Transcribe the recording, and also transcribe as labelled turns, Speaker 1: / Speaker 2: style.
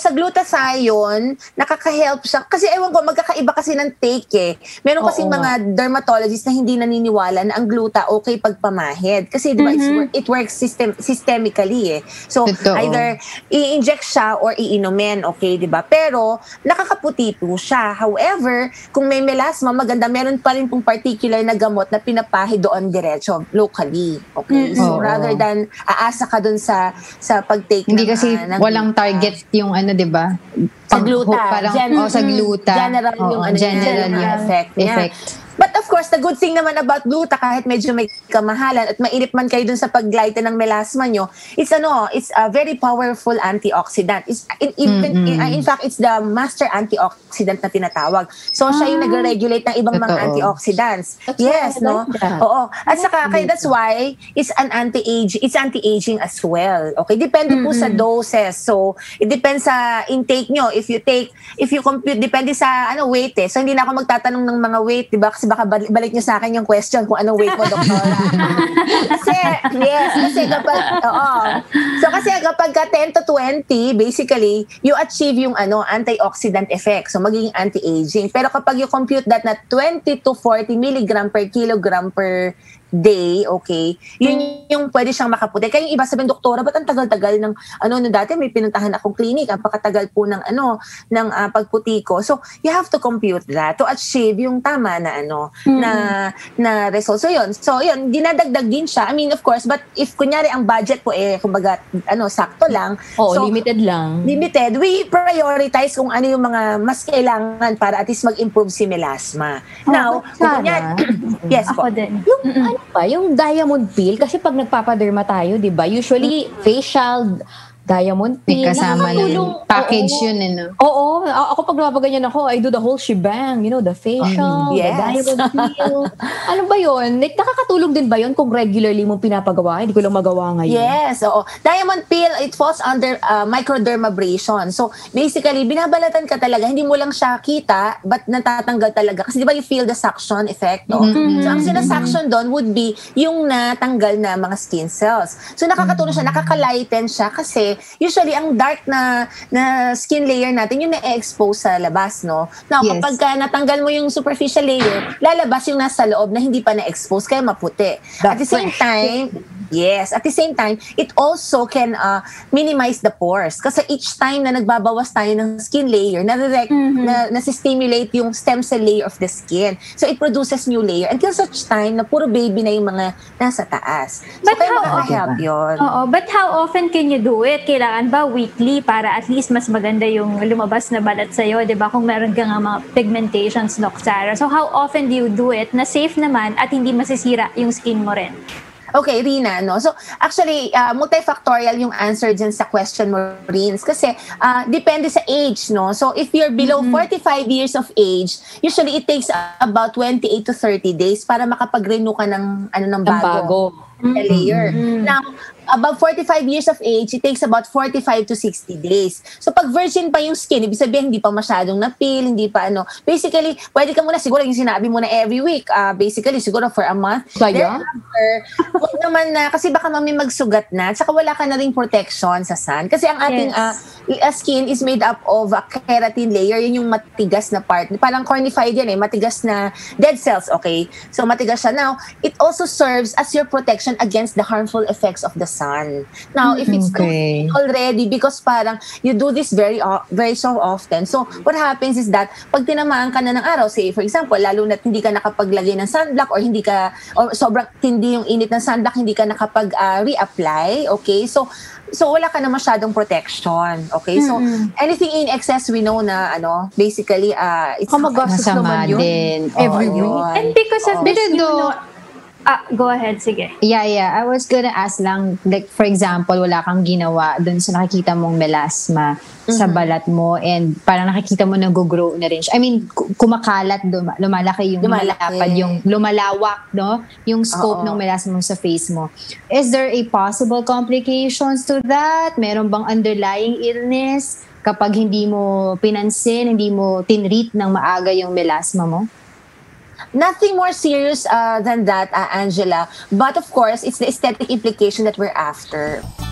Speaker 1: sa glutathione, nakaka-help siya. Kasi ewan ko, magkakaiba kasi ng take eh. Meron kasing mga dermatologists na hindi naniniwala na ang gluta okay pagpamahid. Kasi di ba, it works systemically eh. So, either i-inject siya or iinumin, okay, di ba? Pero, nakakaputi po siya. However, kung may melasma, maganda, meron pa rin pong particular na gamot na pinapahid doon diretso, locally. Okay? So, rather than aasa ka dun sa pag-take
Speaker 2: hindi kasi walang target yung di ba?
Speaker 1: Sa gluta.
Speaker 2: Sa gluta.
Speaker 1: General yung
Speaker 2: general yung
Speaker 1: effect niya. But of course, the good thing naman about gluta, kahit medyo may kamahalan at mainip man kayo dun sa pag-glighten ng melasma nyo, it's a very powerful antioxidant. In fact, it's the master antioxidant na tinatawag. So, siya yung nag-regulate ng ibang mga antioxidants. Yes, no? Oo. At saka, that's why it's anti-aging as well. Okay? Depende po sa doses. So, it depends sa intake nyo. If you compute, depende sa weight eh. So, hindi na ako magtatanong ng mga weight, diba? Kasi baka balik niyo sa akin yung question kung anong weight mo, doktora. kasi kapag 10 to 20, basically, you achieve yung antioxidant effect. So, magiging anti-aging. Pero kapag you compute that na 20 to 40 milligram per kilogram per day, okay, yun yung pwede siyang makaputi. Kaya yung iba sabihin, doktora, ba't ang tagal-tagal ng, dati may pinuntahan akong clinic, ang pakatagal po ng, pagputi ko. So, you have to compute that to achieve yung tama na, na result. So, yun, dinadagdag din siya. I mean, of course, but if kunyari ang budget po, kumbaga, sakto lang.
Speaker 3: So, limited lang.
Speaker 1: Limited. We prioritize kung ano yung mga mas kailangan para at least mag-improve si melasma. Now, kung kunyari, yes po.
Speaker 3: Ako din. Yung diamond peel, kasi pag nagpapaderma tayo, di ba? Usually, facial, diamond peel.
Speaker 2: May kasama na yung package yun,
Speaker 3: Oo. Ako pag napapaganyan ako, I do the whole shebang. You know, the facial, the diamond peel. Ano ba yun? Nakakatulong din ba yun kung regularly mong pinapagawa? Hindi ko lang magawa ngayon.
Speaker 1: Yes, oo. Diamond peel, it falls under microdermabrasion. So, basically, binabalatan ka talaga. Hindi mo lang siya kita, but natatanggal talaga. Kasi di ba you feel the suction effect, no? So, ang sinasuction doon would be yung natanggal na mga skin cells. So, nakakatulong siya, nakaka-lighten siya kasi usually, ang dark na skin layer natin, yung na-expose sa labas, no? Now, kapag natanggal mo yung superficial layer, lalabas yung nasa loob na hindi pa na-expose, kaya maputi. At the same time, it also can minimize the pores. Kasi each time na nagbabawas tayo ng skin layer, nasi-stimulate yung stem cell layer of the skin. So, it produces new layer until such time na puro baby na yung mga nasa taas. So, kaya makaka-help yun.
Speaker 4: But how often can you do it? Kailangan ba weekly para at least mas maganda yung lumabas na balat sa'yo, di ba? Kung meron ka nga mga pigmentations, Doc Sarah. So how often do you do it na safe naman at hindi masisira yung skin mo rin?
Speaker 1: Okay, Rina, no? So, actually, multifactorial yung answer dyan sa question mo, Rins. Kasi, depende sa age, no? So, if you're below 45 years of age, usually it takes about 28 to 30 days para makapag-renew ka ng bago. Layer. Now, above 45 years of age, it takes about 45 to 60 days. So, pag virgin pa yung skin, ibig sabihin, hindi pa masyadong na-peel, hindi pa basically, pwede ka muna, siguro yung sinabi mo na every week, basically, siguro for a month. Thereafter, wag naman na, kasi baka may magsugat na, tsaka wala ka na ring protection sa sun. Kasi ang ating skin is made up of a keratin layer, yun yung matigas na part. Parang cornified yan matigas na dead cells, okay? So, matigas siya. Now, it also serves as your protection against the harmful effects of the sun. Now, if it's already, because parang you do this very so often. So, what happens is that pag tinamaan ka na ng araw, say for example, lalo na hindi ka nakapaglagay ng sunblock or sobrang tindi yung init ng sunblock, hindi ka nakapag-reapply, okay? So wala ka na masyadong protection, okay? So, anything in excess, we know na, basically, it's
Speaker 3: magastos naman yun.
Speaker 2: Every week.
Speaker 4: And because of this, go ahead, sige.
Speaker 2: Yeah. I was gonna ask lang, like, for example, wala kang ginawa dun sa nakikita mong melasma sa balat mo and parang nakikita mo nag-grow na rin siya. I mean, kumakalat, lumalaki yung lumalapad, yung lumalawak, no? Yung scope ng melasma mo sa face mo. Is there a possible complications to that? Meron bang underlying illness kapag hindi mo pinansin, hindi mo tinreat ng maaga yung melasma mo?
Speaker 1: Nothing more serious than that, Angela. But of course, it's the aesthetic implication that we're after.